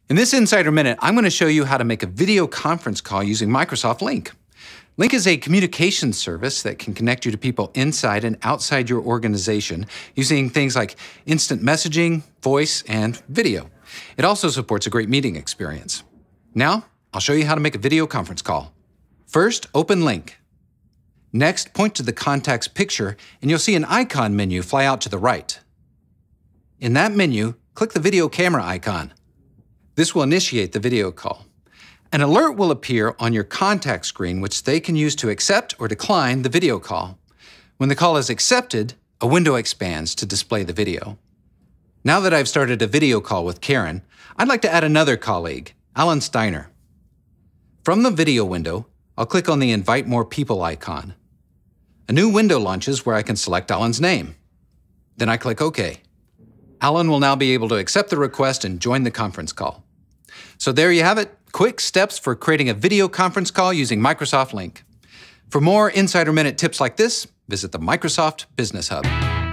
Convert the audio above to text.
In this Insider Minute, I'm going to show you how to make a video conference call using Microsoft Lync. Lync is a communication service that can connect you to people inside and outside your organization using things like instant messaging, voice, and video. It also supports a great meeting experience. Now, I'll show you how to make a video conference call. First, open Lync. Next, point to the contact's picture, and you'll see an icon menu fly out to the right. In that menu, click the video camera icon. This will initiate the video call. An alert will appear on your contact screen, which they can use to accept or decline the video call. When the call is accepted, a window expands to display the video. Now that I've started a video call with Karen, I'd like to add another colleague, Alan Steiner. From the video window, I'll click on the Invite More People icon. A new window launches where I can select Alan's name. Then I click OK. Alan will now be able to accept the request and join the conference call. So there you have it, quick steps for creating a video conference call using Microsoft Lync. For more Insider Minute tips like this, visit the Microsoft Business Hub.